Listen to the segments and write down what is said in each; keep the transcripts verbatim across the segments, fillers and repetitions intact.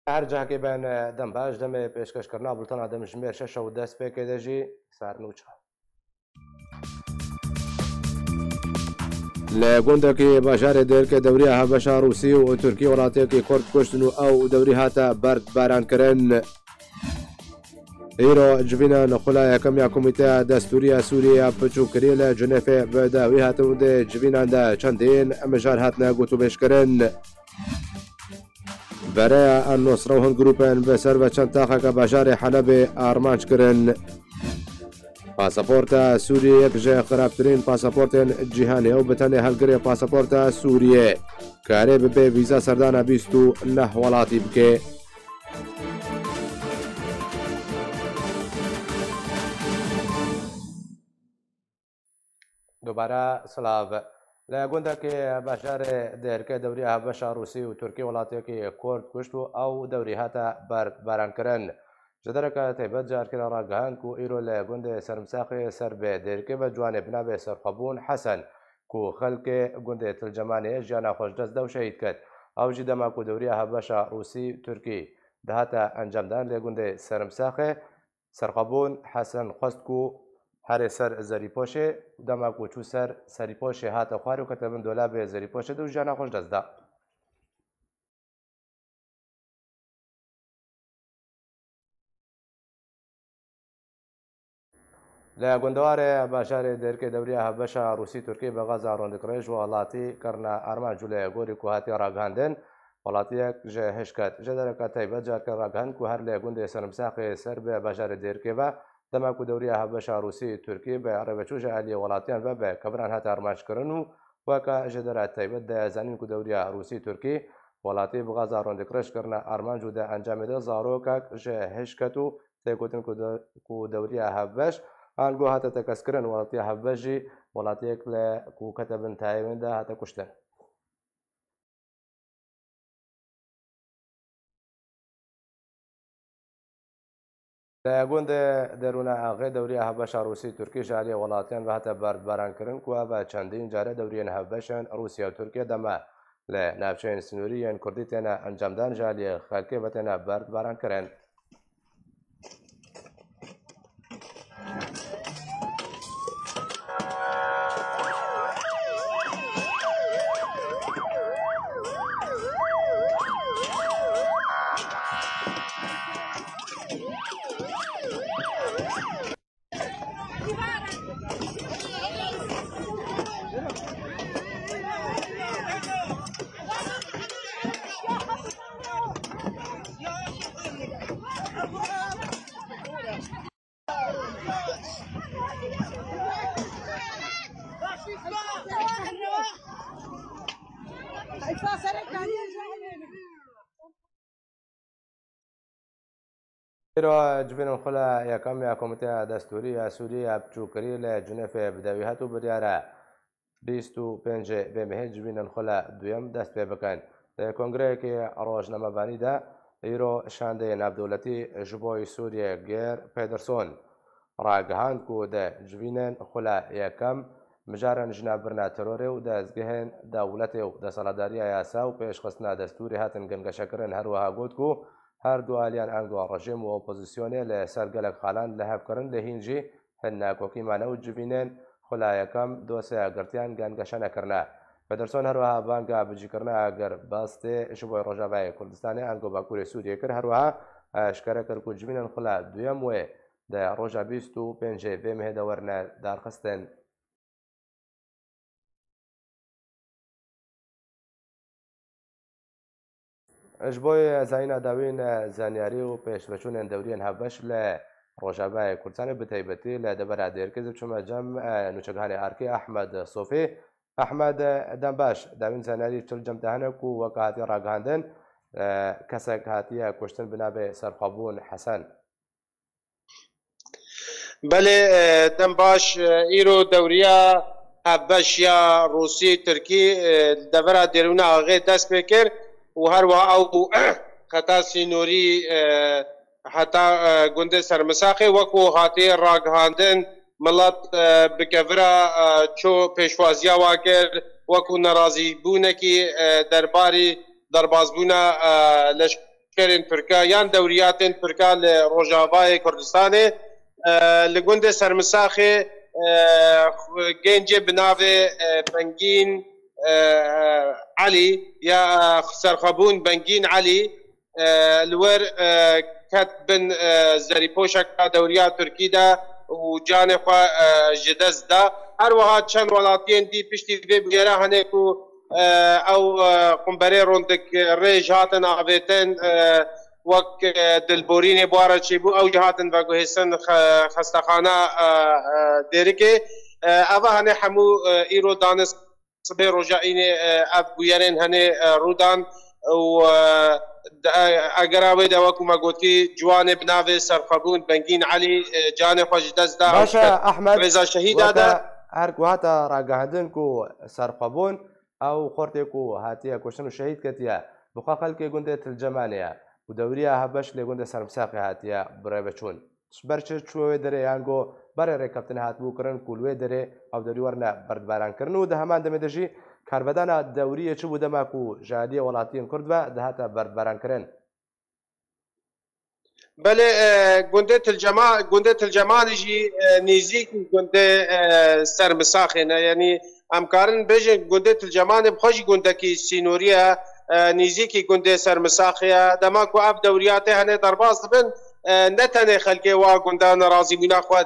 هر جا که بین دم باش دم پیشکش کرنا بولتنا دم جمیر شش و دست پی که دجی سر نوچه لگوندك بشار ديرك دوري هبشا روسي وتركي ولاتيك كورد كشتنو او دوري هاتا برد باران كرن ايرو جبينا نخلا يكم يا كوميتي دستوري سوريا بچو كريلا جنيفه بداوي هاتو دي جبينا دا چندين مجار هاتنا گوتو بشكرن برای النصره هن گروپن بسر و چند تاخه بشار حلب آرمانج کرن پاسپورت سوریه یک جه خرابترین پاسپورت جهانی او بتنه هلگری پاسپورت سوریه کاری به ویزا سردان بیستو نه ولاتی بکه دوباره سلاو لگونده که بشار درکه دوری هبشا روسی و ترکی ولاتی که کرد کشتو او دوری هاتا برد باران کرن جدرك تيبت جار كلا راقهان كو إيرو لغوند سرمساقي سر بي ديركي و جوانب نابي سرخبون حسن كو خلق غوند تلجماني جانا خوش دست دو شهيد كد او جدما كو دوريا هبشا روسي تركي دهاتا انجام دان لغوند سرمساقي سرخبون حسن خست كو هر سر زريپوشي دما كو چو سر سريپوشي هاتا خوارو كتبن دولاب زريپوشي دو جانا خوش دست دا لگوندوار بشار درکه دوری هبشا روسی ترکی به غزه روندکرش ولاتی کرنا ارمان جوله گوری کو هاتی راگاندن ولاتی یک جه هشکت جدرک تایبت جار کر راگان کو هر لگوند سرمساق سر به بشار درکه و دما کو دوری هبشا روسی ترکی به عربچوج علی ولاتیان و به کبران هات ارمانش کرنو و که جدرک تایبت ده زنین کو دوری روسی ترکی ولاتی به غزه روندکرش کرنا ارمان جوده انجام ده زاروک جه هشکتو تگوتن کو دوری هبش آنگو هاتا تکسکرن ولاتی هبجی ولاتی اکل کو کتبن تایوین ده هاتا کشتن لگوند درون آغای دوری هبشا روسی ترکی جالی ولاتیان و هاتا برد باران کرن کو با چندین جاره دورین هبشان روسیا و ترکیه دما لنافچین سنوری یان کردی تینا انجام دان جالی خلقی و تینا برد باران کرن ایرو جبین خلا یکم یا کمیته دستوری سوریه بچوکری لجنیف بدوی هاتو بریاره بیست و پنج به مهج جبین خلا دویم دست پی بکن کنگره که روزنامه بانی ده ایرو شانده نابدولتی جبوی سوریه گیر پیدرسون راگهان کو ده جبین خلا یکم مجارن جناب برنا تروره و دزگهن دولت و دسالداری یاسا و پیشخستنا دستوری هاتن گنگشکرن هر وها گود کو هر دو آلیان انگو رژیم و اپوزیسیونی لسرگلک خالان لحب کرن لهینجی هن کوکی مانو جبینن خلا یکم دو سه گرتیان گنگشن کرنا پدرسون هر وها بانگا بجی کرنا اگر باسته شبوی روجاوی کردستانی انگو باکوری سوریه کر هر وها اشکره کر کو جبینن خلا دویم و ده روجا بیست و پنج به مهده ورنه دارخستن اجبوی زاین داوین زانیاری و پیشبچون دورین هبش ل روجابه کردستان بتایبتی ل دبر دیرکز چما جمع نوچگان ارکی احمد صوفی احمد دنباش داوین زانیاری چل جمع دهنه کو وقاتی راگاندن کسک هاتی کشتن بنابه سرخابون حسن بله دنباش ایرو دوریا هبش یا روسی ترکی دبر دیرونه آغای دست بکر و هر وها او خطا سینوری حتا گنده سرمساقی وکو هاتی راگهاندن ملت بکفرا چو پیشوازیا واکر وکو نرازی بونه کی درباری دربازبونا کرن ترکا یان دورياتن ترکا لروجاوای کردستانê li gundê sermisaxê gêncê bi navê Bengîn Elî ya serxwebûn Bengîn Elî li wer ket bin zerîpoşeka dewriya Tirkî de û canê xwe ji dest da. Her wiha çend welatiyên dî piştî vê bûyera hene ku ew qumberê rondik rêj hatin avêtin wek dilborînê buwara çêbû ew jî hatin veguhêzin xestexana Dêrikê. Eva hene hemû îro danis sibê roja înê ev bûyerên hene rûdan û eger wê de wekû me gotî ciwanê bi navê serxwebûn Bengîn Elî canê xwe ji dest da. Başa Ehmed rêza şehîda de her ku hata ragihandin ku serxwebûn ew xortê ku hatiye kuştin û şehîd ketiye bixwe xelkê gundê Tilcemanê ye û dewriya Hebbeş lê gundê Sermisaxê hatiye birêveçûn. Ber çi çûye wê derê yan got berê rêkeftinê hatibû kirin ku li wê derê ew derî werine berdbarankirin û di heman demê de jî karvedana dewriyê çi bû dema ku ji aliyê welatiyên Kurd ve dihate berdbarankirin. Belê gundê Tilcema gundê Tilcemanê jî nêzik gundê Sermisaxê ne yanî em karin bêjin gundê Tilcemanê bi xwe jî gundekî sînorî ye nêzîkî gundê Sermisaxê ye dema ku ev dewriyatê hene derbas dibin ne tenê xelkê wa gundan razîbûna xwe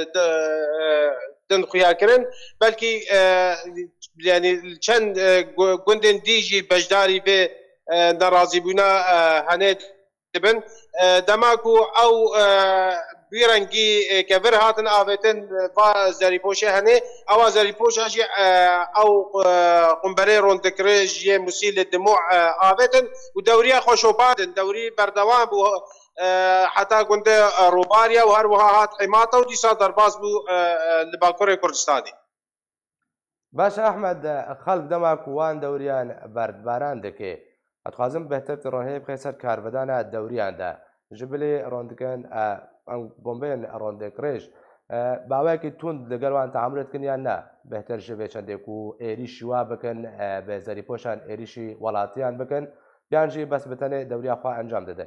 din xuya kirin belkî yanî çend gundên dî jî beşdarî vê nerazîbûna hene dibin dema ku ew bî rengî kevir hatin avêtin va zerîpoşê hene ewa zerîpoşa jî ew qumberê rondikirê jiyê musîlê dimû avêtin û dewriya xweşopardin dewrî berdewam bû heta gundê Rûbariya û her wiha hat hêmata û dîsa derbas bû li Bakurê Kurdistanê. Başa Ehmed xelk dema ku wan dewriyan berdbaran dike dixwazim bêhtir ronhê bixê ser karvedana dewriyan de ji bilê rondikin bombeyên rondekirêj bawekî tund li gel wan tehamûl dikin yan ne bêhtir ji vê çendê ku êrîşî wa bikin bi zerîpoşan êrîşî welatiyan bikin yan jî bes bi tenê dewriya xwe encam dide.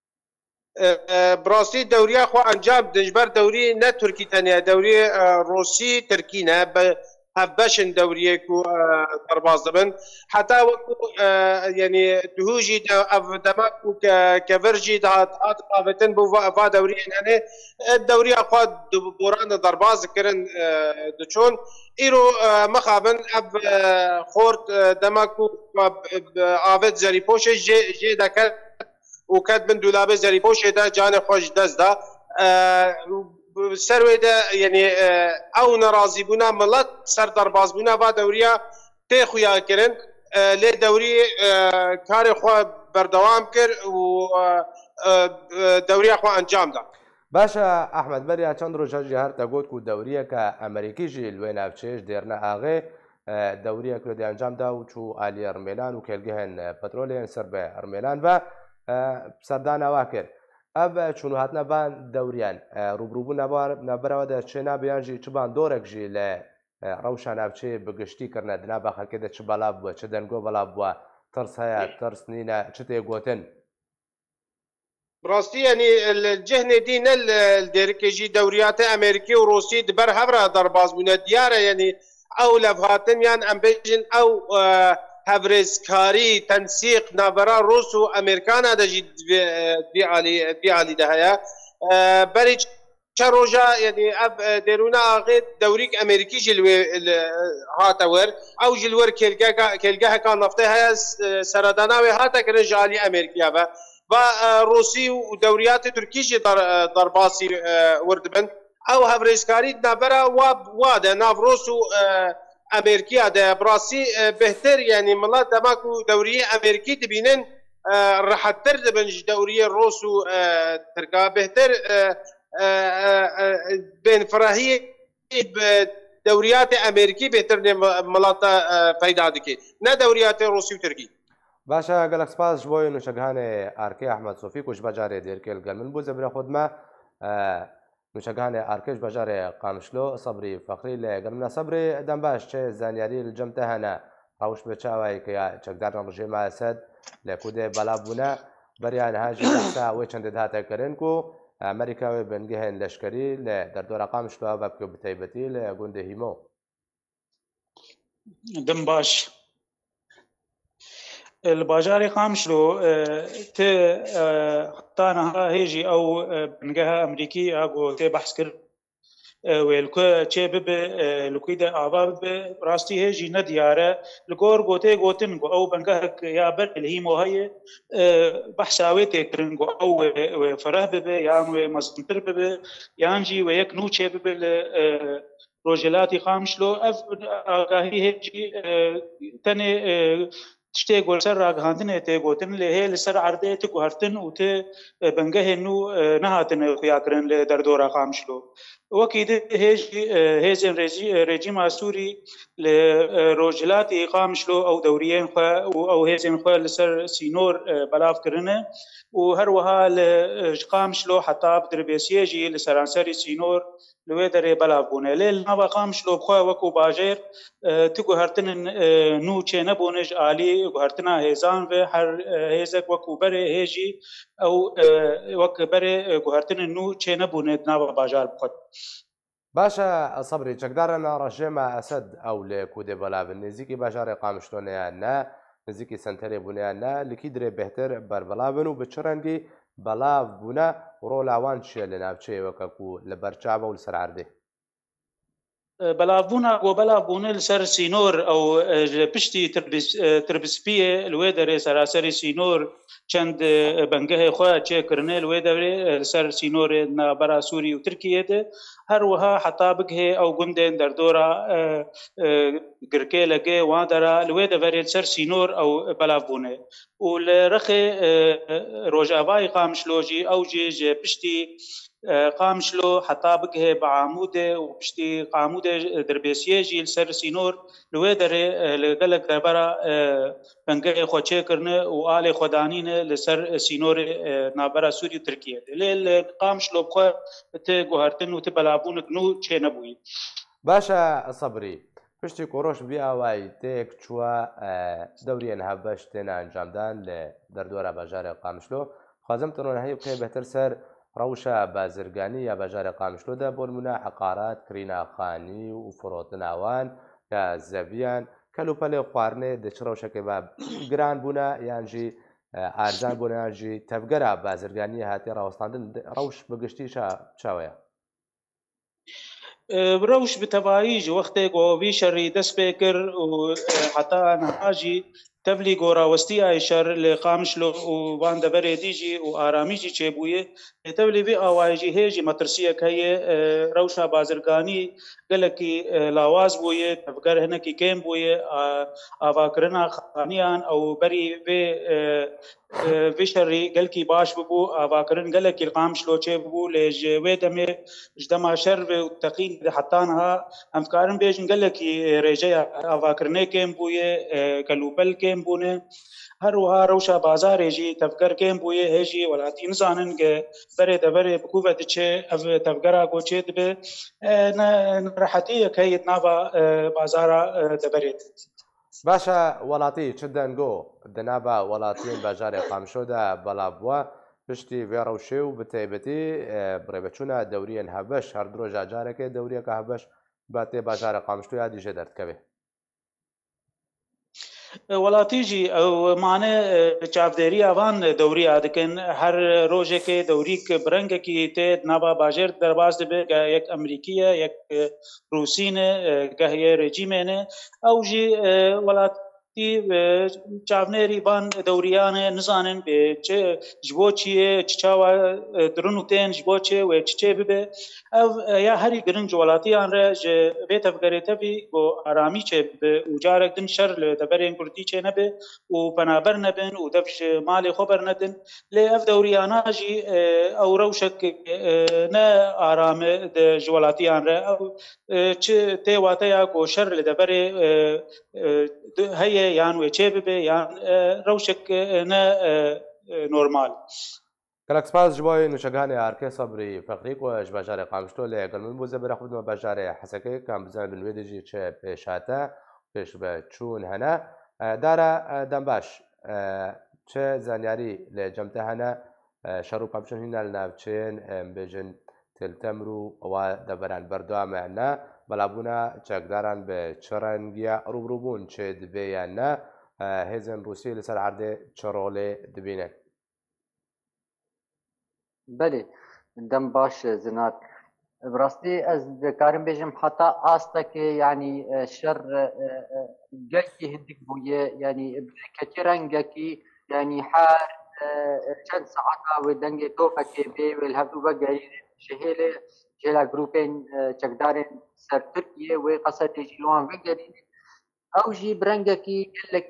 Bi rastî dewriya xwe encam din ji ber dewrî ne Tirkî tenê dewrî Rûsî Tirkî ne hevbeşin dewriyê ku derbas dibin heta wekû yanî duhû jî ev dema ku kevir jî dihat hat avêtin bû va dewriyên hene dewriya xwe boran de derbas dikirin diçûn îro mixabin ev xort dema ku avêt zerîpoşê jê deket û ket bin dûlabê zerîpoşê de canê xwe ji dest da ser wê de yanî ew nerazîbûna milet ser derbasbûna va dewriya tê xuya kirin lê dewrî karê xwe berdewam kir û dewriya xwe encam da. Başa Ehmed beriya çend roja jî her te got ku dewriyeka Amerîkî jî li wê navçêj dêrine axê dewriyek li encam da û çû aliyê Rmêlan û kêlgehên petrolên ser bi Rmêlan ve serdana wa kir. Ev çûnûhatine van dewriyan rûbirûbûna navbera de çê nabiyan jî çi bandorek jî li rewşa navçê bi giştî kirine di nava xelkê de çi belav bûye çi dengo belav bûye tirs heye tirs nîne çi tê gotin. Bi rastî yanî li cihnê dî ne li Dêrikê jî dewriyatê Amerîkî û Rûsî di ber hev re derbas bûne diyar e yanî ew levhatin yan em bêjin ew hevrêzkarî tensîq navbera Rûs û Amerîkana de jî dî alî de heye berî çe roja yanî ev dêrûna axê dewrîk Amerîkî jî li wê hate wer ew jî li wer kêlgeheka neftê heye seredana wê hate kirin ji alî Amerîkîya ve va Rûsî û dewriyatê Tirkî jî derbasî wir dibin ew hevrêzkarî navbera wa de nav Rûs û Amerîkîya de bi rastî bêhtir yanî milet dema ku dewriyê Amerîkî dibînin rihettir dibin ji dewriyê Rûs û Tirka bêhtir bênfirehiyê bi dewriyatê Amerîkî bêhtir nê milata peyda dike ne dewriyatê Rûsî û Tirkî. Başa gelek spas ji bo nûşegihanê Arkê Ehmed Sofî ku ji becarê Dêrikê li gel min bû zevira xwe dime nûşegihanê Arkê ji bejarê Qamişlo Sebrî Feqrî lê gel min Sebrî dem baş çê zanyarî li cem te hene rewş bi çawayeke ya çekdaran rejîma Esed lê ku dê belav bûne بەریان هاژی بەسا ئەوەی چەندێت هاتەکەرن و ئەمریکاوی بنگەهێن لەشکری لە دەردۆرە قامشلۆ بە بکە بتایبەتی لە گوندە هیمۆ دم باش الباجاري قامشلو ت حتى هيجي او بنجها امريكي اقو تي بحث كر ويلكو تشي بب لكيدا عباب راستي هيجي ندياره لكور غوتي غوتن او بنجهك يا بر الهيمو هي بحثاوي تكرنغو او فرح بب يعني مصنتر بب يانجي ويكنو تشي بب روجلاتي قامشلو اف اگاهی هيجي تني تشتي گول سر راگهاندن ته گوتن له لسر عرضه ته گهرتن او ته بنگه نو نهاتن خیا کرن له دردورا قامشلو وكيد هيجي هيزن ريجيم السوري لروجلات قامشلو او دوريين خو او هيزن خو لسر سينور بلاف كرنه وهروها لقامشلو حتى بدربيسيجي لسرانسري سينور لويدر بلاف بونه ليل ما قامشلو بخو وكو باجر تكو هرتن نو چنه بونج عالي هرتنا هيزان و هر هيزك وكو بره هيجي او وك بره هرتن نو چنه بونه ناو باجار بخو باشە سەبری چەکدارە ڕەژێمە ئەسەد ئەو لێ کودێ بەلاون نزیکی باژارێ قامشتۆنیان نا نزیکی سنتەرێ بوونیان نا لکی درێ بهتر بەربەڵاون و بچڕەنگی بەڵاو بوونە ڕۆلاوان چیە لە ناوچەیەوەکە و لە بەرچاوە و لەسەر عەردێ بلافبونا وبلافبونا لسر سينور او بشتي تربسبيه الويدر سراسري سينور چند بنگه خو چه کرنه الويدر سر سينور نا برا سوري وتركيا ده هر وها حتى بگه او گندن در دورا گركه لگه وادرا الويدر سر سينور او بلافبونا والرخ روجاواي قامشلوجي او جي بشتي قامشلو حتى بقه بعموده وبشتي قاموده دربيسيه جيل سر سينور لويدر لقلق دربرا بنقه خوچه کرنه وآل خدانين لسر سينور نابرا سوري تركيا ليل قامشلو بخو تگوهرتن و تبلابونك نو چه نبوي باشا صبري پشتی کوڕۆش بی ئاوای تێک چووە دەوریان هەبەش تێنە ئەنجامدان لە دەردۆرە باژارێ قامشلۆ خوازم تەنۆن هەیە بکەی بەتر سەر ڕەوشە بازرگانی یا باژارە قامشلۆدا بۆ نمونە عقارات کریناخانی و فرۆتناوان کە زەڤیان کەلوپەلێ خواردنێ دەچ ڕەوشەکەی بە گران بوونە یانجی ئارزان بوون یانجی تەفگەرە بازرگانی هاتی ڕاوەستاندن ڕەوش بەگشتی چاوەیە روش بتوايج وقت قوي شري دس بكر وحتى انا هاجي تبلي غورا وستي ايشر لقامشلو وبان دبر ديجي واراميجي چيبويه تبلي بي اوايجي هيجي مترسيه كهي روشا بازرگاني گلكي لاواز بويه تفكر هنا كي كيم بويه اواكرنا خانيان او بري بي وشري گلكي باش ببو اواكرن گلكي قامشلو چيبو لجوي دمي جدما شر وتقين حتى انها افكارن بيجن گلكي ريجيا اواكرنه كيم بويه كلوبل كيم بونه هر وها روشا بازار جي تفكر كيم بويه هيجي ولا تنزانن بري دبر بكوفه تشي اف تفكرا كو تشي دب راحتيه كيت نافا بازار دبريت باشە وڵاتی چ دەنگۆ دەنابە وڵاتیان باژارێ قامشۆدا بەڵابووە پشتی وێ ڕەوشێ و بتایبەتی بڕێبەچوونە دەوریان هەبەش هەردرۆژە جارێکێ دەوریەکە هەبەش با تێ باژارە قامشتۆ یا دیژە دەردکەوێ ولاتيجي او معنى چافداري اوان دوري ادكن هر روزه کے دوري ک برنگ کی ته نابا باجر درواز به یک امریکیه یک روسی نه که رژیم نه او جي ولات چاونری بان دوریان نزانن به چه جوچیه چاوا درنوتن جوچه و چه به او یا هری گرنج ولاتی ان ر ج به تفکرته بی و آرامی چه به وجارک دن شر له دبرین کردی چه نه به و بنابر نه بن و دفش مال خبر ندن له اف دوریانا جی او روشک نه آرام د جولاتی ان ر او چه ته واته یا کو شر له دبر هي يعني وچه يعني روشك نه نورمال کلک سپاس جبای نوشگانی آرکه صبری فقریق و جباجار قامشتو لیگل من بوزه برای خود باجار حسکه کام بزن بنویدی جی چه پیشاته پیش به چون هنه داره دنباش چه زانیاری لێ جەمتە هەنە شەڕ و پەمچن هینە لە ناوچەیەن بێژن تلتەمر و ئەوە دەبەران بەردەوامەنا بەڵابوونا چەکداران بە چڕەنگیە ڕوبڕووبوون چێ دبێ یان نە هێزن رووسی لەسەر عەردێ چڕۆڵێ دبینن. بەێ دەم باش زنات براستی ez dikarim bêjim heta astekê yanî şer gelkî hindik bûye yanî ketî rengekî yanî her çend saeta wê dengê topekê bê wê hevdû vegerînin ji hêlê jêla grûpên çekdarên ser Tirkiye wê qesedê jî li wan vegerînin ew jî bi rengekî gelek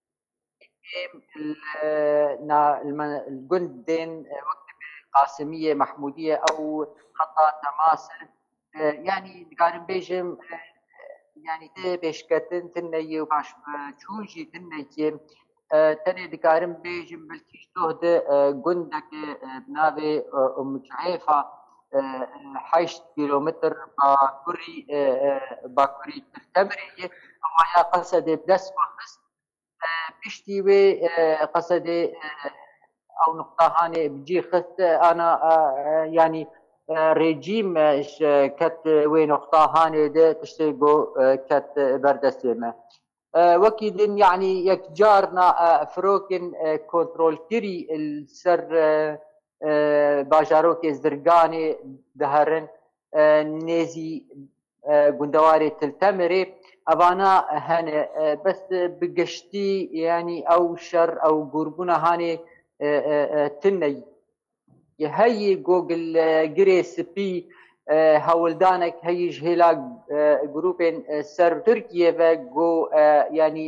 gundên قاسمیه محمودیه او خطا تماس يعني دكارم بيجم يعني تي بيشكتن تنيي وباش تشوجي تنيي تاني دكارم بيجم بلكيش تهد جندك بنابي ام جعيفه حيش كيلومتر باكوري باكوري تمري اما يا قصدي بدس بس بيشتي وي قصدي او نقطه هاني بجي خست انا يعني ريجيم كت وين نقطه هاني ده تشتيقو كت بردسيمه وكيد يعني يكجارنا فروكن كنترول كري السر باجاروك زرقاني دهرن نيزي قندواري تلتمري ابانا هنا بس بقشتي يعني او شر او قربنا هاني تني هي جوجل جريس بي هولدانك هي جهلا جروبين سر تركيا جو يعني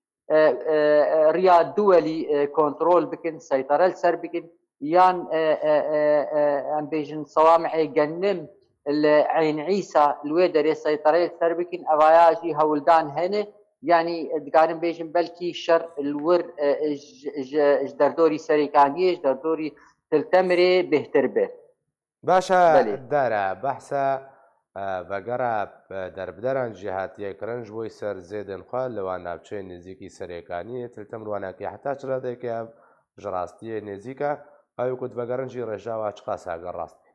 رياض دولي كنترول بكن سيطرة سر بكن يان ام بيجن صوامع جنم عين عيسى الويدر سيطرة سر بكن افاياجي هولدان هنا يعني دكارم بيجن بلكي شر الور جدردوري سريكانية جدردوري تلتمري بهتر به باشا دارا بحثا بەگەڕا دەربدەران جیهاتیە کرنج بۆی سەر زێدن خوا لەوان ناوچەی نزیکی سەرەکانی تلتەمروانەکە حتا چرادێکە ژڕاستیە نێزیکە ئاوکوت بەگەڕنجی ڕێژاوە چ قاساگە ڕاستی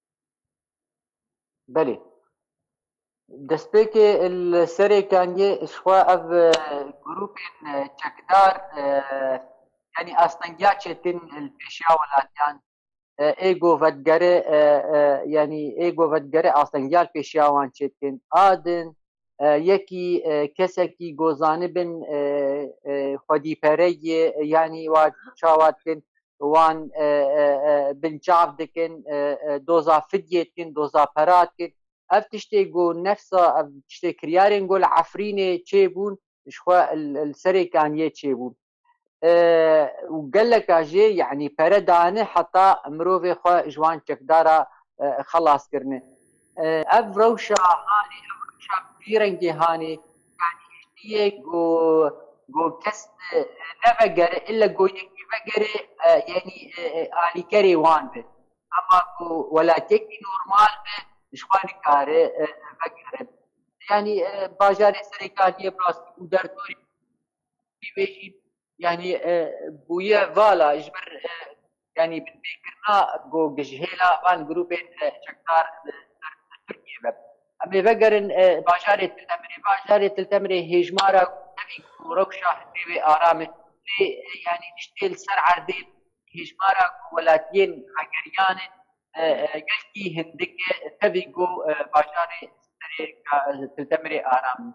بەێ دەستپێکێ سەرێکانیە شخوا ئەv گروپên çekdar yani astengiya çêtin pêşiya welatiyan êgo vedgere yani êgo vedgere astengiyal pêşiya wan çêtin adin yekî kesekî gozanibin xwedîpereyê yani wa çawa dikin wan binçav dikin doza fidyê dikin doza pera dikin ev tiştê got nefsa ev tiştê kiryarên got li Efrînê çêbûn jixwe li Serêkaniyê çêbûn û geleka jê yani pere dane heta mirovê xwe ji wan çekdara xelas kirine ev rewşa hanê ev rewşa vî rengê hanê yani hiştiyê got got kes nevegere illa got yekî vegere yani alîkerê wan be ama got welatekî normal be jixwe nikare vegere yani bajarê Serêkaniyê rastî û derdorî wê jî يعني بويا فالا جبر يعني بالفكرنا جو جهيلا وان جروبين شكار تركيا بب أما فكرن باجارة تلتمري باجارة تلتمري هجمارة نبي روكشة في آرامه يعني تشتيل سر عردين هجمارة ولاتين عقريان قلقي هندك تبي جو باجارة تلتمري آرامه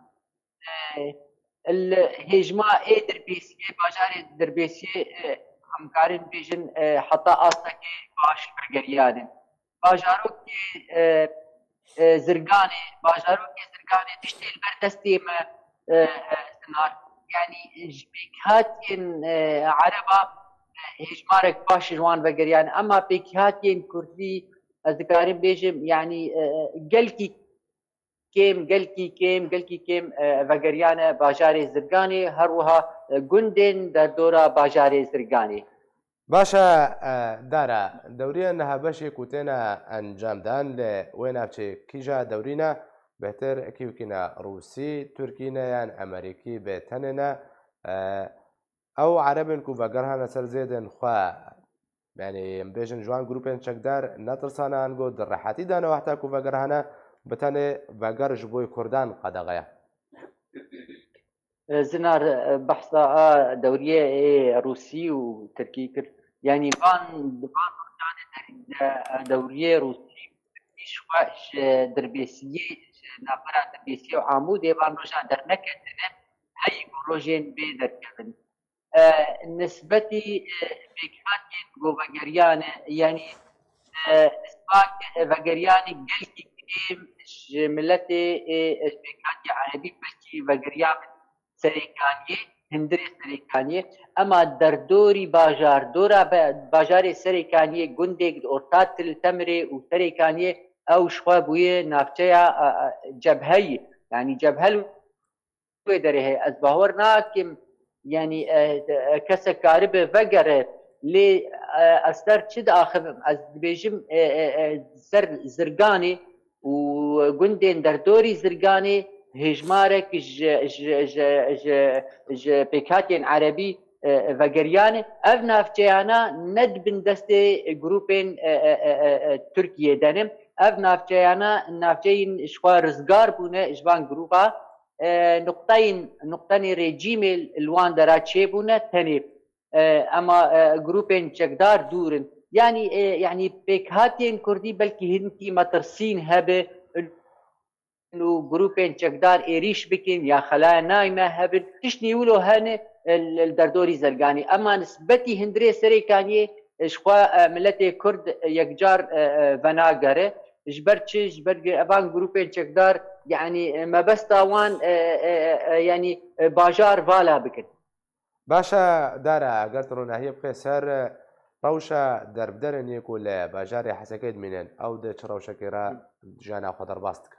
الهجمة اي دربيسية باجاري دربيسية همكارين بيجن حتى أصلكي باش برقريانين باجاروكي زرقاني باجاروكي زرقاني تشتي البردستي ما سنار يعني بيكهاتين عربة هجمارك باش جوان برقريان أما بيكهاتين كردي أذكارين بيجن يعني قلكي كيم قلكي كيم قلكي كيم فقريانا باجاري زرقاني هروها قندن در دورا باجاري زرقاني باشا دارا دوريا انها باشي كوتينا انجام دان لوين ابشي كيجا دورينا بهتر كيوكينا روسي تركينا يعني امريكي بتننا ئەو عەرەبن و بەگەڕهانە سەر زێدن خوا یعنی بێژن جوان گروپێن چەکدار نەترسانان گۆ دڕەحەتی دانەوە هەتا و بەگەڕهانە بتەنێ بەگەڕش بۆی کوردان قەدەغەیە زنار بەحسا دەوریە رووسی و ترکی کرد ینی دەوریە رووسی دەربێسیە نافرا دەربێسی و عامود ێوان ڕۆژان دەرنەکردنە هەی ڕۆژێن بێ دەرکردن نسبەتی پێکهاتێن بۆ بەگەریانە ینی بەگەریانی گەلکی کرێم ملەتێ پێکهاتی عەرەبی بەلکی بەگەریان سەرێکانیە هەندێک سەرێکانیە ئەما دەردۆری باژار دۆرا باژارێ سەرێکانیە گوندێک ئۆرتاتل تەمرێ و سەرێکانیە ئەو شخوا بوویە ناوچەیە جەبهەی ینی جەبهەل وێ دەرێ هەیە ئەس باوەڕ ناکەم ینی کەسە کاری بێ vegere lê ez ser çi diaxivim ez dibêjim ser zirganê û gundên derdorî zirganê hêjmarek ji pêkhatên erebî vegeriyan e ev navçeyana ne dibin destê grûpên Tirkiye denim ev navçeyana navçeyên ji xwe rizgar bûne ji van grûpa nuqteyên nuqtenê rejîmê li wan dera çêbûne tenê ئەما گروپên çekdar dûrin yanî yanî pêkhatên Kurdî belkî hinekî metirsîn hebe û grûpên çekdar êrîş bikin ya xelaya nayme hebin tiştî wilo hene li derdorî zerganî ema nisbetî hindirê serêkaniyê ji xwe miletê Kurd yekcar venagere ji ber çi ji ber evan grûpên çekdar yanî mebesta wan yanî bajar vala bikin باشە دارە ئەگەر ڕووناهیە بخێ سەر ڕەوشە دەربدەرن یەک و لە باژاری حەسەکەی دمێنێن ئەو دە چ ڕەوشەکەێرا ژیانە خۆ دەرباست بکە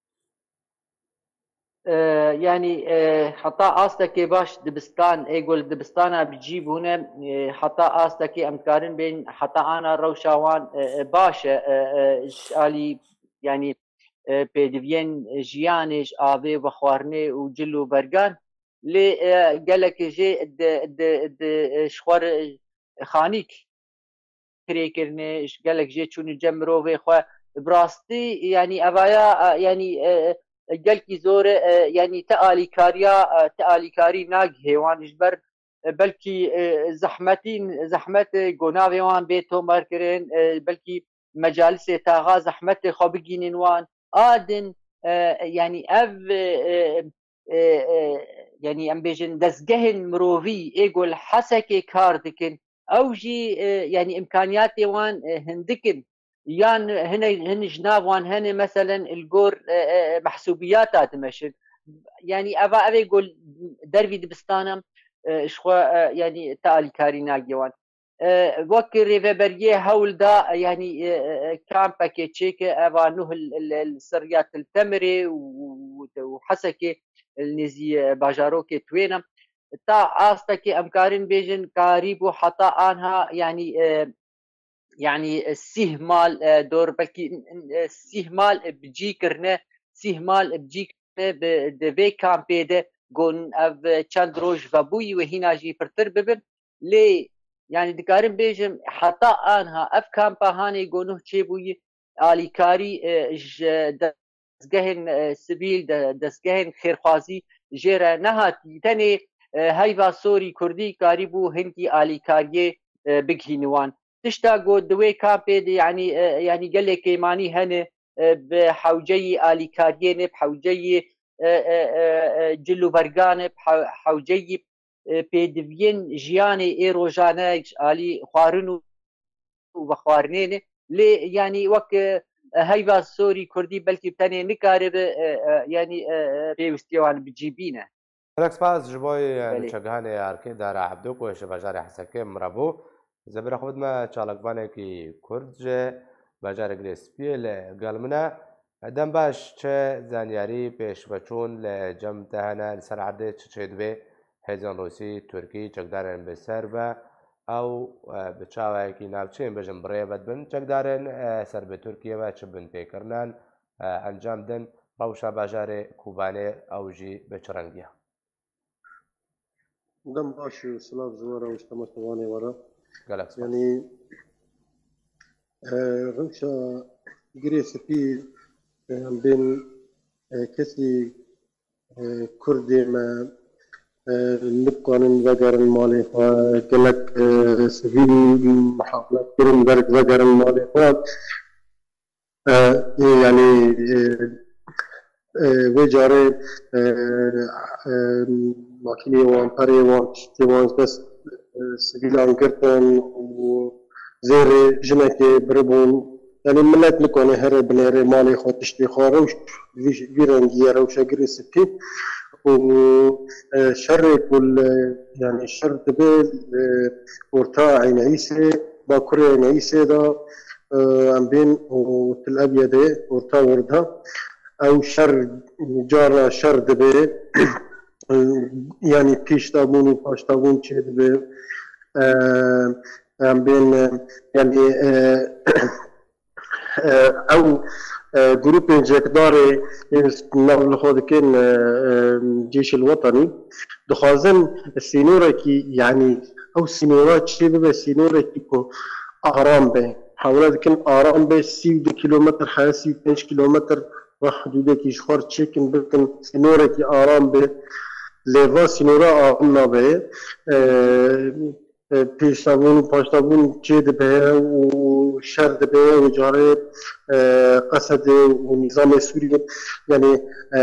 ینی حتا ئاستەکێ باش دبستان ئێگۆل دبستانە بجی بوونە حتا ئاستەکە ئەمکارن بین حتا ئانا ڕەوشاوان باشە عالی ینی پێدڤێن ژیانێش ئاوێ بە خواردنێ و جل و بەرگان lê gelekê jê ji xwe xanîk kirêkirine ji gelek jê çûnî cem mirovê xwe bi rastî yanî evaya yanî gelkî zor e yanî te alîkariya te alîkarî nagihê wan ji ber belkî zehmetîn zehmet gonavê wan bê tomarkirin belkî mecalisê taxa zehmetê xwe bigînin wan adin yanî ev yanî em bêjin destgehên mirovî êgol hesekê kar dikin ew jî yanî imkaniyatê wan hindikin yan hin ji nav wan hene meselen li gor mehsûbiyata dimeşin yanî eva ev ê gol dervî dibistanan ji xwe yanî te alîkarî nagê wan wek rêveberiyê hewl da yanî kampekê çêke eva nuh Siriya Tiltemirê û hesekê nêzî bajarokê twêne ta astekê em karin bêjin karî bû heta anha yanî yanî sîh mal dor belkî sîh mal bicî kirine sîh mal bicî kirine di vê kampê de gon ev çend roj vebûyî wê hîna jî pirtir bibin lê yanî dikarin bêjim heta anha ev kampa hanê gonuh çêbûyî alîkarî ji destgehên sivîl destgehên xêrxwazî jê re nehatî tenê heyva sorî Kurdî karî bû hinkî alîkariyê bigihînin wan tişta got di wê kampê de yanî yanî gelek kêmanî hene bi hewceyî alîkariyê ne bi hewceyî cil û bergan e bi hewceyî pêdiviyên jiyanê ê rojane alî xwarin û vexwarinê ne lê yanî wek heyva sorî Kurdî belkî tenê nikaribe yanî pêwîstiya wan bicîbîne سپاس ji bo çekhanê arkê dara Ebdû ku ji bajarê Hesekê mirabû zebira xwe dime çalakvanekî Kurd ji bajarê Girêspiyê li gel min e dem baş çi zanyarî pêşveçûn li cem te hene li ser erdê çi çê divê hêzên Rûsî Tirkî çekdarên bi ser ve ew bi çawekî navçeyên bêjin birêve dibin çekdarên ser bi Tirkiye ve çi bin pêkirinan encam din rewşa bajarê Kobanê ew jî bi çi rengiye دم باشي وسلاف زوارة واجتماع ثواني ورا قالك سباس. يعني آه، روشا جريس في آه، بين آه، كسي آه، كردي ما آه، نبقى نذكر المالي فقالك آه، سبيل محاولات كرم ذلك ذكر المالي آه، يعني آه، آه، وجاري آه، آه، ماكيني وان باري وان تشتي وان بس آه، سبيل انقرتن وزيري جنكي بربون يعني ملات نكوني هري بنيري مالي خو تشتي خاروش فيرنجي روشا قري سكي وشر كل يعني الشر تبي ورتا عين عيسى باكوري عين عيسى دا عم بين وتل أبيض ورتا وردها أو شر جارة شر دبي يعني بيش تابون وباش تابون شيء دبي عم بين يعني أو جروب جاكداري نقل خود كان الجيش الوطني دخازن السينورة كي يعني أو سينورات شيء بس سينورة كي كو أهرام به حاولت كن أهرام به سيد كيلومتر حاسي بيش كيلومتر وحدودة كي شخور تشيكن بكن سينورة كي أهرام به لفا سينورة أهرام به پیشتابون پاشتابون جد به و شرد به و جاره قصد و نظام سوری يعني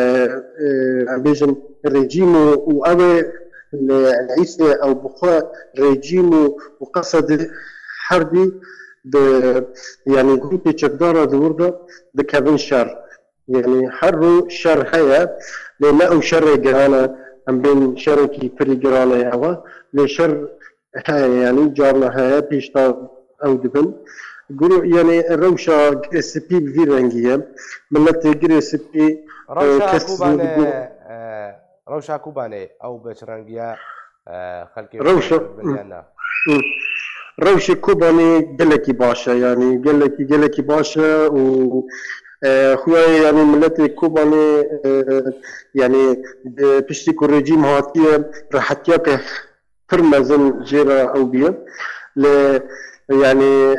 عم رژیم و او العيسى او بخوا رژیم وقصد حربي يعني جروب تشدارة دوردا بكابن شر يعني حرو شر هيا لما او شر جرانا ام بين شركي فري جرانا هوا لشر يعني جارنا هيا بيشتا او دبن قولوا يعني الروشة جريس بي بفيرانجية ملت جريس بي روشة كوباني روشة كوباني او بشرانجية خلقي روشة روشة كوباني قلكي باشا يعني قلكي قلكي باشا و خويا يعني ملتي كوباني يعني بيشتكوا الرجيم هاتية راحتياك فرمزن جيرا او بيا ل يعني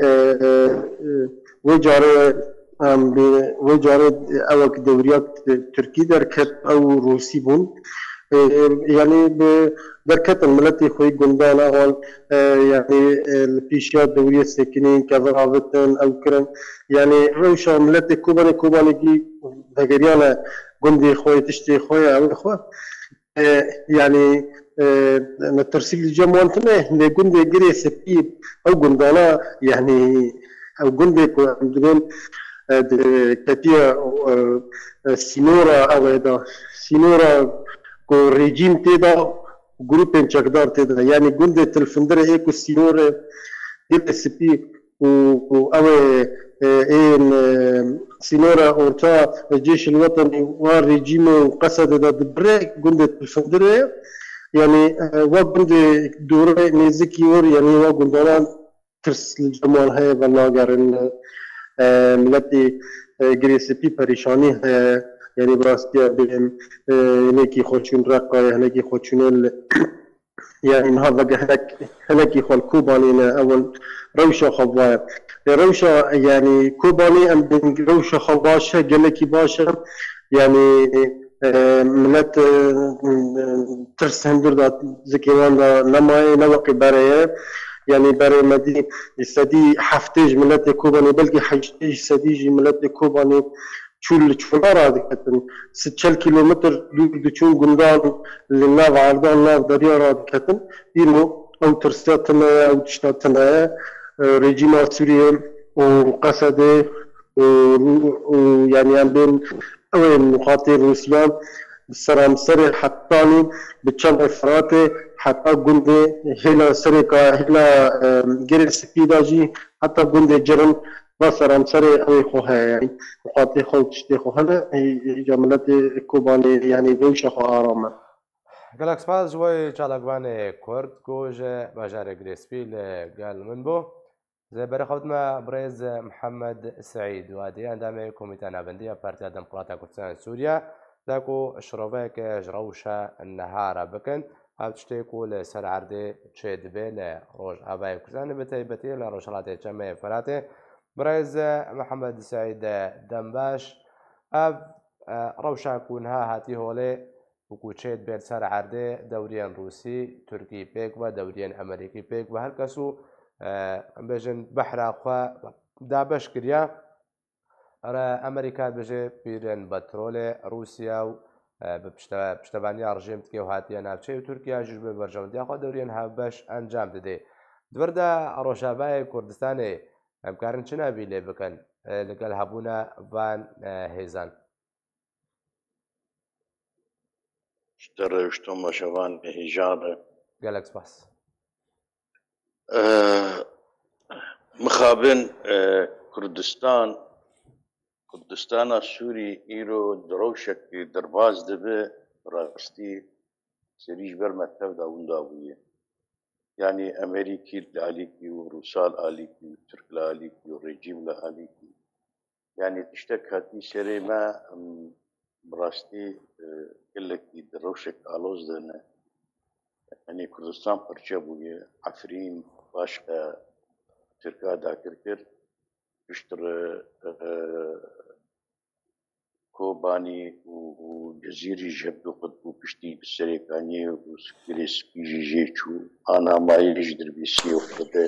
وجاره وجاره او دوريات تركي دركت او روسي بون يعني دركت الملتي خوي قندان اول يعني البيشيات دورية ساكنين كذرافتن او كرن يعني روشا ملتي كوباني كوباني جي دقريانا قندي خوي تشتي خوي او اخوة يعني نترسل الجموان تنه لقندي جري سبيب او قندانا يعني او قندي عندهم كتير سينورا او هذا سينورا كو ريجيم تيدا جروب انشكدار تيدا يعني قندي تلفندر ايكو سينورا جري سبيب و او ان سينورا اورتا الجيش الوطني والريجيم وقصد دا دبريك قندي تلفندر يعني وقت دورة نزكي ور يعني وقت دوران ترس الجمال هاي بناقرن ملتي جريس بي بريشاني يعني براستيا بين هناكي خوشون رقا هناكي خوشون يعني هذا هناك هناكي خال كوباني أول روشة خوايا روشة يعني كوباني أم بين روشة خواشة جلكي باشا يعني ملت ترس هندور دا زكيوان دا نماي نوقي بريه يعني بري مدي السدي حفتيج ملت كوباني بلكي حجتيج سديجي ملت كوباني شول شولارا دكتن ستة كيلومتر دو تشون قندان للناف عردان ناف دريا دكتن ينو او ترساتنا او تشتاتنا ريجيمات سوريا وقصده ويعني عم بين أول مخاطر روسيا سرام سري حتى بتشام إفراطي حتى جندي هلا سرقة هلا غير سبيداجي حتى جندي جرم وسرام سري أوي خوها يعني مخاطر خو تشتي خوها جملة كوباني يعني بيوش خو آرامة. قالك سباز جوي تشالاقواني كورد كوج باجاري جريسبيل قال من بو زي بري خوتنا بريز محمد سعيد وادي عندما كوميتانا بندية بارتي ديمقراطية كردستان سوريا ذاكو شروفيك جروشة النهار بكن هاو تشتێک و لە سەر عردێ چێ دەبێت لە ڕۆژ ئاوای کوردستان بە تایبەتی لە ڕۆژهەڵاتی چەمە فەراتێ بەڕێز محەممەد سعید دەمباش ئەو ڕەوشاکوونها هاتی هۆڵێ وەکو چێت بێت سەر عردێ دەوریان رووسی تورکی پێک وە دەوریان ئەمریکی پێک وە هەر کەس و بێژن بەحراخوا دابش کردیا ئەمریکا بژێ پیرێن بەترۆلێ رووسیا و پشتەبانیا ڕژێم تکێ و هاتیە ناوچەی و تورکیا ژ بێ بەرژەوەندیاخوا دەوریان هاوبەش ئەنجام دەدێ دووردا ڕۆژاوای کوردستانی ئەمکارن چ نابی لێ بکەن لەگەڵ هەبوونە وان هێزان ڕێشتۆمە شەوان هێژانە گەلەک سپاس مخابن کوردستان کوردستانە سووری ئیرۆ درەوشێکی دەرباز دەبێ ڕاستی سەریش بەرمەتەودا وندا بووە یعنی ئەمریکی لە ئالیکی و رووسال ئالیکی و تورک لە ئالیکی و ڕێجیم لە ئالیکی یعنی تشتێک هاتی سێرێمە بڕاستی گەلێکی درەوشێک ئالۆز دەنە ئەنی کوردستان پەرچە بووە عەفرین باشە تورکا داکرد کرد پشتر کۆبانی و جەزیری ژەبدو قوتب و پشتی سەرێکانی و سکرێ سپیژی ژێچوو ئاناماییش دربیسی و خدە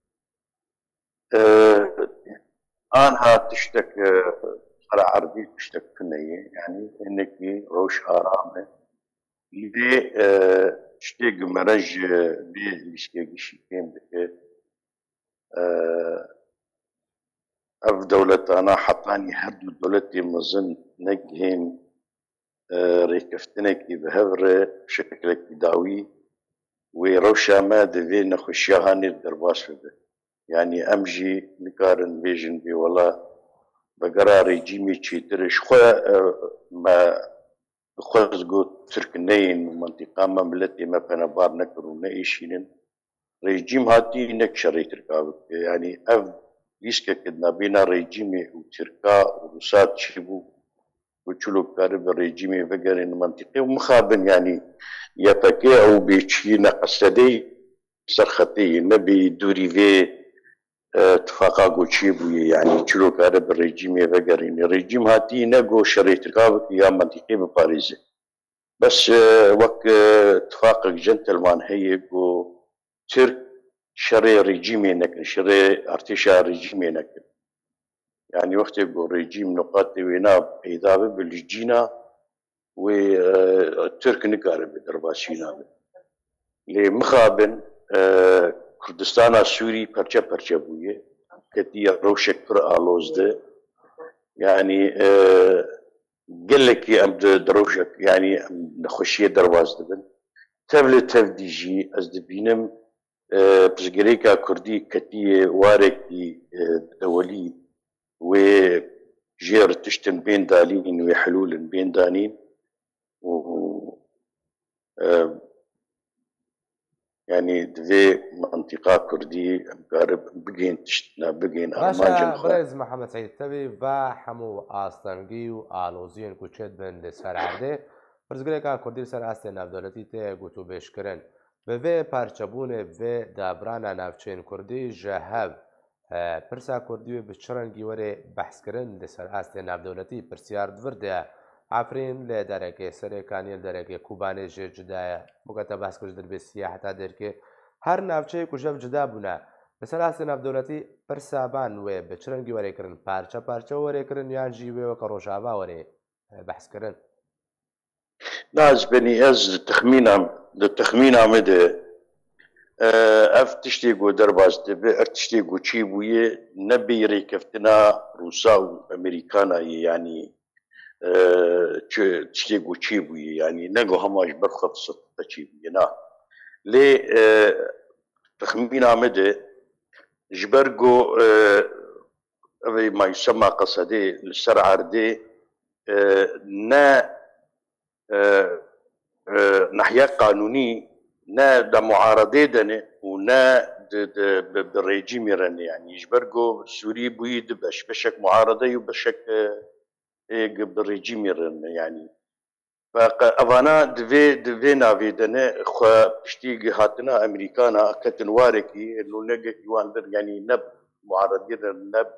ئان هات تشتێک سەر عەردی تشتێک کنەیە یعنی هەنێکی ڕۆژ ئارامە لێ شتێک مەرەژ بێ لیسکێکیشی پێم بکرد ئەف دەولەتانە حەتانی هەردوو دەولەتی مەزن نەگهێن ڕێکەفتنێکی بەهەورە شکلێکی داوی وێ ڕەوشامە دەوێ نەخۆشییەهانێت دەرباس بێ یعنی ئەمژی نکارن بێژن بێوەڵا بەگەرا ڕێجیمی چیترش خۆز گوت تورک نەین و منتیقامە ملەت ئێمە پەنەبار نەکرد و نەئیشینن ڕێجیم هاتی نەک شەڕی ترکا بکە یعنی ئەف لیسکێکت نابێنە ڕێجیمی و تورکا و رووسات چی بوو و چلوکارە بە ڕێجیمی بەگەرێن منتیقی و مخابن ینی یەپەکێ ئەو بێچی نەقەسەدەی سەرخەتەی نەبێ دووری vê اتفاقا گۆچیە بووە یعنی چلوکارە بە ڕێجیمێ بەگەڕێنێ ڕێجیم هاتی نەگۆ شەڕی ترکا بکە یا منتیقی بپارێزێ بەس وەک اتفاقێک جەنتەلمان هەیە گۆ ترک شەڕێ ڕێجیمێ نەکرد شەڕێ ئەرتێشا ڕێجیمێ نەکرد یعنی وەختێک بۆ ڕێجیم نقاتی وێنا پەیدا ببێ لژجینا وێ تورک نکارە بێ دەرباسی نابێت لێ مخابن کوردستانە سووری پەرچە پەرچە بووە کەتیە ڕەوشێک پڕ ئالۆزدە یعنی گەلێکی ئەم درەوشێک یعنی نەخۆشیە دەرواز دەبن تەv لە تەv دیژی ئەس دەبینم پشگەرێکا کوردی کەتیە وارێکی دەوەلی وێ ژێر تشتن بێن دالین وێ حلولن بێن دانین و یعنی دوێ منتیقا کوردی ئەمکارە بگەین تشتنا بگەین ئاماجن بەڕێز محەممەد سەید تەوی بە هەموو ئاستەنگی و ئالۆزیێن کوچێت بن لە سەر عەردێ پرزگرێکا کوردی سەر ئاستێ ناودەوڵەتی تێ گوت و بێشکردن بەvê پارچەبوونێ vê دابرانە ناوچەین کوردی ژە هەv پرسا کوردی و بچڕەنگی وەرێ بەحسکردن لەسەر ئاستێ ناودەوڵەتی پرسیار دووردەیە ئافرین لێ دەرەکێ سەرێکانی لەدەرەکێ کوبانێ ژێ جدایە بگەتە باسکوش دەربێ سیاحەتا دەرکێ هەر ناوچەی کوژەف جدا بوونە لەسەر ئاستێ ناودەوڵەتی پرسابان وێ بچڕەنگی وەرێکردن پارچە پارچە وەرێکردن یانژی وێوە کە ڕۆژاوا وەرێ بەحسکردن نازبنی ئەز تەخمینام لە تەخمینامەدە ئەف تشتێک گۆ دەرباز دەبێ ئەر تشتێک گوچی بوویە نەبێ ڕێکەفتنا رووسا و ئەمریکانایە ینی تشتێک گوچی بوویە ینی نەگۆ هەماش بەرخەف سەچی بوویە نا لێ تەخمینامەدە ji ber got evê maysema qesedê li ser erdê ne nehiye qanûnî ne de muaredê dene û ne bi rejîmê re ne yanî ji ber got Sûrî bûyî di beş beşek muaredeyî û beşek bi rejîmê re ne yanî فأفانا دفي دفي نافيدنا خو بشتي هاتنا أمريكانا كتن واركي إنه نجك يواندر يعني نب معارضين نب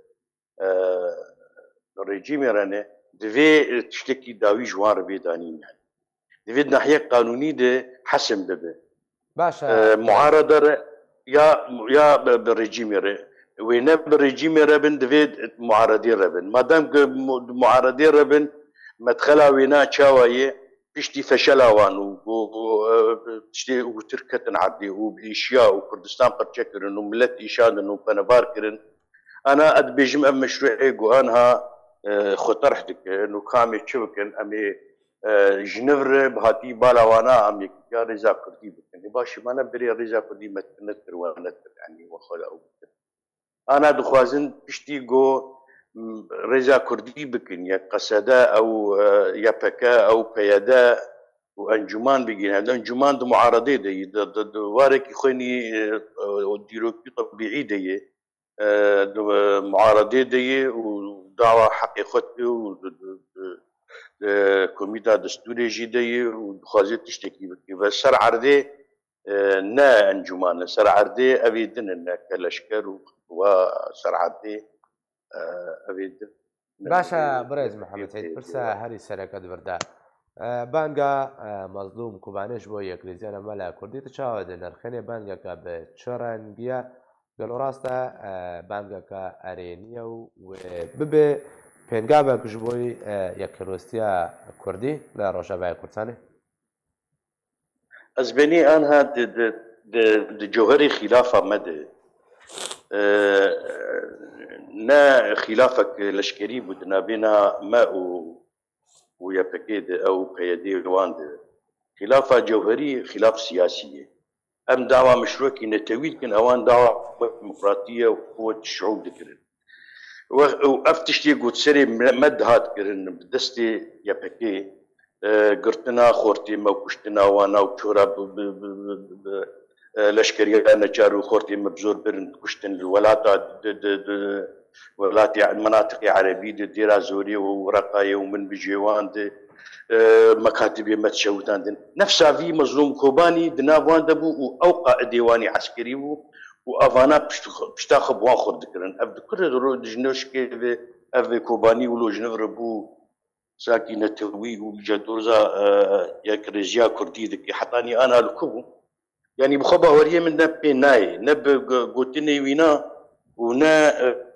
الرجيم رانه دفي تشتكي داوي جوار بيدانين يعني دفي ناحية قانوني ده حسم دبه باشا معارضة يا يا بالرجيم رانه وين بالرجيم رابن دفي معارضين رابن ما دام معارضين رابن مدخلا وينا شاوية بيشتي فشلا وانو بيشتي وتركتن عدي وبإشياء وكردستان برشكر إنه ملت إشاد إنه بنبار كرن أنا أدبيجم أم مشروعي قوانها خطرحتك إنه كامي شبكن أمي جنفر بهاتي بالا وانا أمي يا رزا كردي بكن باشي ما نبري رزا كردي متنكر ونكر يعني وخلا أو أنا دخوازن بيشتي قو رزا كردي بكن يا قصدا او يا بكا او بيادا وانجمان بكن هذا انجمان دو معارضه دي وارك يخوني ديروكي طبيعي دي دو معارضه دي ودعوه حقيقتي كوميتا دستوري جي دي وخازت تشتكي بكن بس سر عرضي نا انجمان سر عرضي ابيدن انك الاشكال وسر عرضي أبيد باشا بريز محمد سعيد برسا هاري سرقة بردا بانجا مظلوم كوبانيش بو يكريزيانا مالا كردي تشاود نرخيني بانجا كا بتشرانجيا قالوا راستا بانجا كا أرينيا وببي بينجابا كجبوي يكروستيا كردي لا روشابايا كردساني أزبني أنها دي جوهري خلافة مدى نا خلافك لشكري بدنا بنا ما ويا بكيد او قيادي رواند خلافة جوهري خلاف سياسية ام دعوة مشروعي نتويل كن اوان دعوة ديمقراطية وقوة الشعوب ذكرن وافتشتي قلت سري مد هات كرن بدستي يا بكي قرتنا خورتي ما كشتنا وانا وكورا لشكري انا جارو خورتي مبزور برن كشتن الولاتا ولات مناطق عربية ديرا زوري ورقاية ومن بجيوان دي مكاتب متشوتان دي نفسها في مظلوم كوباني دنافوان دبو وأوقع ديواني عسكري وأفانا بشتاخب واخد ذكرن أبدو كل درو جنوش كيف أفي كوباني ولو جنفر بو ساكنة توي وجدوزا يكريزيا كردي ذكي حطاني أنا الكوبو يعني بخبا وريه من نبي ناي نب قوتني وينا ونا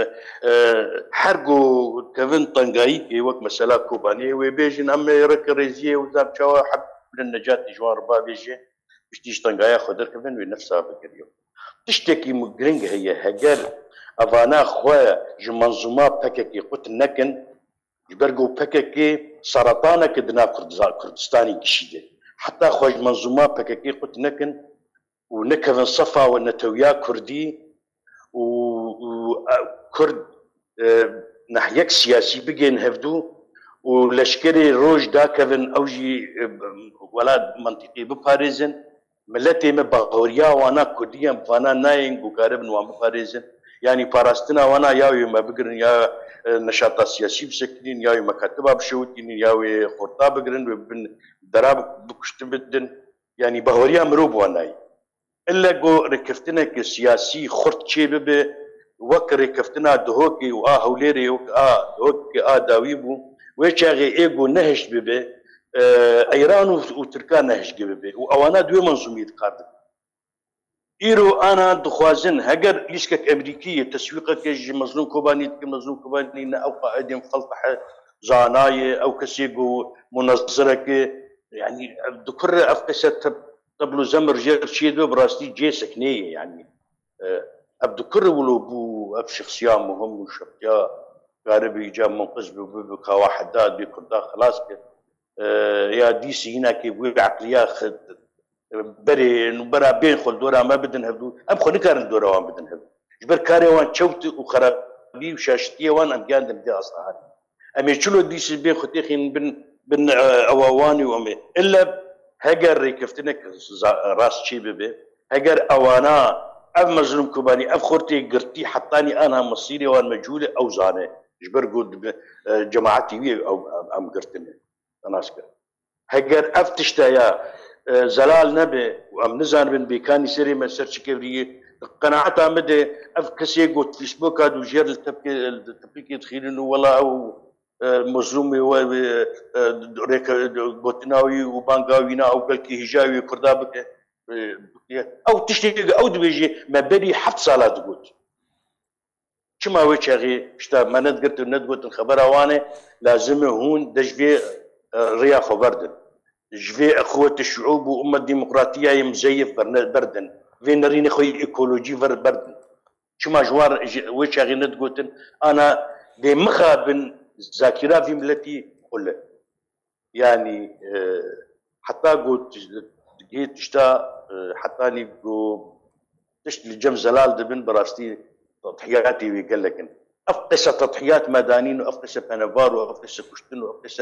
حرقو كفن طنقايكي وقت مسألة كوباني ويبيجن أما يرك ريزيه وزاب شوا حب للنجاة جوار بابيجي مش تيج طنقايا خدر كفن ونفسها بكريو تشتكي مقرنج هي هجر أفانا خواه جمنظومة بككي قلت نكن جبرقو بككي سرطانة كدنا كردستاني كشيدة حتى خواه منظومة بككي قلت نكن ونكفن صفا ونتويا كردي وكرد ناحيك سياسي بقين هفدو ولشكري روج دا كفن اوجي ولاد منطقي بباريزن ملتي مبغوريا وانا كرديا فانا ناين وقاربن وان بباريزن يعني باراستنا وانا ياوي ما بقرن يا نشاطات سياسي بسكنين ياوي مكاتبة بشوتين ياوي خطا بقرن وبن دراب بكشتن بدن يعني بهوريا مروب واناي إلا جو ركفتنا كسياسي خرط شيء ببه وك ركفتنا دهوكي وآه وليري وك آه دهوكي آه داويبو ويشاغي إيجو نهش ببه آه إيران وتركان نهش ببه وأوانا دوي منظومية قاردن إيرو أنا دخوازن هجر ليشكك أمريكية تسويقك يجي مظلوم كوباني مظلوم كوباني نا أو قاعدين فلطح زاناية أو كسيجو منظرك يعني ذكر أفكست قبل زمر جير شيدو براستي جي سكنية يعني أبدو كر ولو بو أب شخصية مهم وشخصية قاربي جا منقذ بكا واحد داد بكردا خلاص ك يا دي سينا كي بوي عقلية خد بري نبرا بين خل دورا ما بدن هبدو أم خل نكارن دورا وان بدن هبدو جبر كاري وان شوت وخرابي وشاشتية وان أم جاندم دي أصلا أمي شلو دي سي بين ختيخين بن بن أواني وأمي إلا هجر ريكفتنك راس شي ببي هجر أوانا أب مظلوم كوباني أب خورتي قرتي حطاني أنا مصيري وأنا مجهولة أو زانة جبر قد جماعتي أو أم قرتني ناسكر هەگەر ئەف تشتەیە زەلال نەبێ و ئەم نزانبن بێکانی سەرێ مە سەرچکەوریە قەناعەتا مدێ ئەف کەسێک گوت فیسبوک کات و ژێر لە تەپیکی تخیرن و وەڵا ئەو مەزلومی گوتناوی و بانگاوینا ئەو گەلکی هیژاوی کووردا بکە ئەو تشتێک ئەو دبێژێ مە بەری حەفت ساڵا دەگوت چما وی چاغی شتا منت گرت و ندگوتن خبر اوانه لازمه هون دجوی ريا خبردن جوی اخوة الشعوب و امة ديمقراطية مزيف بردن في نرين خوي ايكولوجي بردن چما جوار وی چاغی ندگوتن انا دي مخابن ذاكرة في ملتي كله يعني حتى قلت جيت اشتا حتى اني تشت الجم زلال دبن براستي تضحياتي ويقال لك افقس تضحيات مدانين وافقس بنفار وافقس كشتن وافقس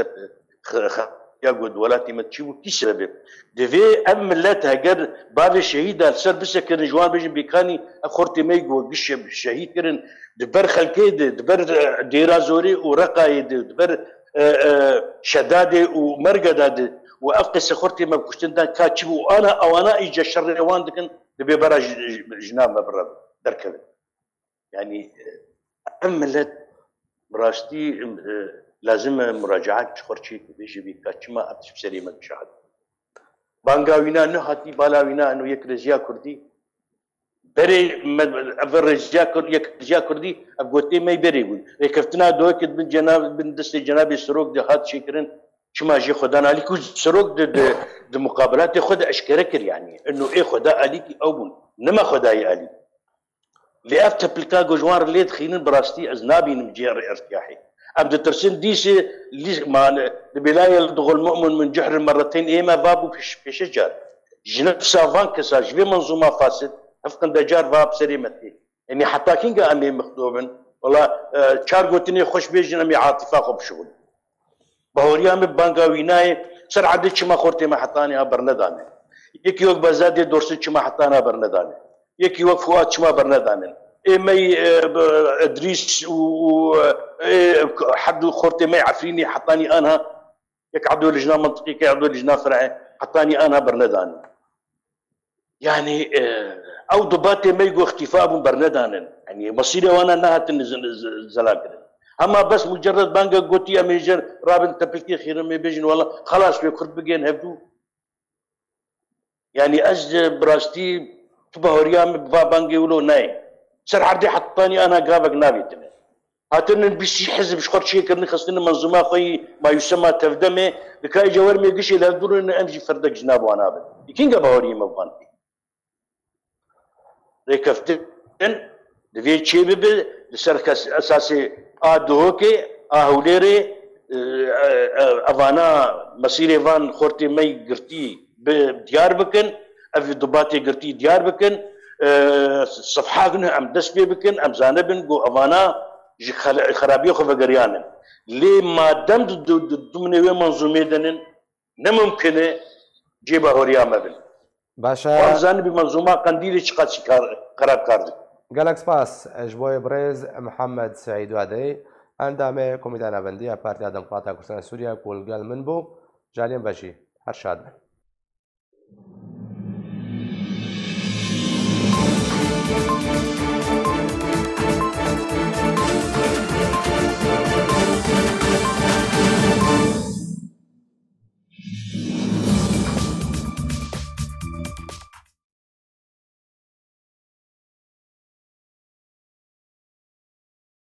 ياقود ولاتي ما تشيبو كي سبب دفي ام ملاتها قر باب الشهيد السر بس كان جوان بيجي بيكاني اخورتي ميقو قش الشهيد كرن دبر خلكيد دبر ديرا زوري ورقايد دبر شدادي ومرقداد وافقس اخورتي ما كشتن دا كاتشبو انا او انا اجا شر وان دكن دبي برا جناب برا دركب يعني أملت براستي لازم مراجعات خورشي بيجي بيكاتشما أبتش بسريمة بشهد بانغاوينا نهاتي بالاوينا إنه يك رجيا كردي بري أفر رجيا كردي يك رجيا كردي أبغوتي ما يبري يقول ركفتنا دوك بن جناب بن دست جناب السروق ده هات شكرن شما جي خدانا عليك سروق ده ده, ده مقابلات خد أشكركر يعني إنه إيه خدا عليك أو بون نما خداي عليك لأفت بلكاغو جوار اللي تخينين براستي أزنابي نمجير ارتياحي أبدا ترسين ديسي ليش ما البلاية دغل المؤمن من جحر مرتين إيما بابو في شجار جنب سافان كسا جبي منظومة فاسد أفقن دجار باب سريمتي يعني حتى كينغا أمي مخدوبن والله شار قوتني خوش بيجن أمي عاطفة خب شغل بهوريا أمي بانغاويناي سر عدد شما خورتي ما حطاني برنداني يكي وقت بزادي دورسي شما حطانا برنداني يكي وقت فؤاد شما برندانن مي ادريس و حد خورتي مي عفريني حطاني انا يك عدو لجنه منطقي كي عدو لجنه فرعي حطاني انا برندانن يعني او ضباطي مي جو اختفاء برندانن يعني مصيري وانا نهت الزلاكر اما بس مجرد بانجا قوتي اميجر رابن تبلكي خير مي بيجن والله خلاص في كرد بقين هبدو يعني اج براستي تبهوريا مبا بانجي ولو ناي سر عردي حطاني انا قابك نابيتنا هاتن بيسي حزب شخور شيء كرني خصني منظومه خوي ما يسمى تفدمه لكاي جوار مي قشي لا دور ان امشي فردك جناب وانا بل يكين قبهوريا مبان ريكفتن دفي شي بب لسركس اساسي ادوكي اهوليري افانا مسيري فان خورتي مي قرتي بديار بكن افي ضباطي قرتي ديار بكن أه صفحاتنا ام دسبي بكن ام زانبن جو افانا خرابيه خو فقريان لي ما دم ضمن منظومه دنن نممكن جيبه هوريا مبن باشا وزان بمنظومه قنديل شقات قرار كارد جالاكس باس اجبوي بريز محمد سعيد وادي اندامه كوميدانا بنديه بارتي دموكراتيك كردستان سوريا كول قال منبو جالين باشي هرشاد